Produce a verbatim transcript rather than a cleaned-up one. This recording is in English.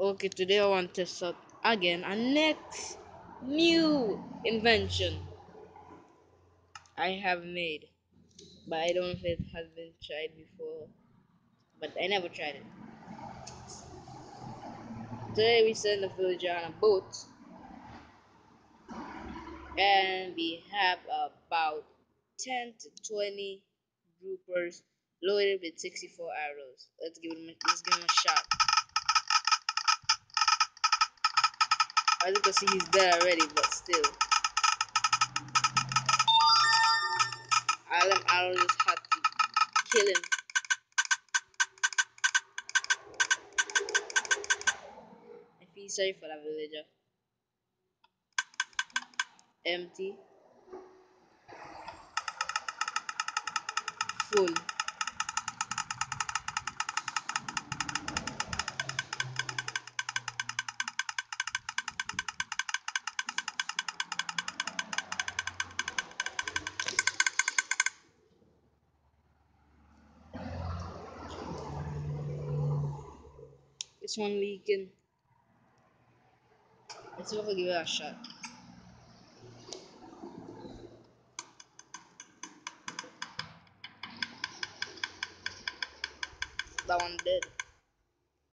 Okay, today I want to test out again a next new invention I have made, but I don't know if it has been tried before. But I never tried it. Today we send the villager on a boat, and we have about ten to twenty groupers loaded with sixty-four arrows. Let's give him. Let's give him a shot. As you can see, he's dead already, but still, Alan arrow just had to kill him. I feel sorry for that villager. Empty, full. This one leaking. Let's see if I can give it a shot. That one dead.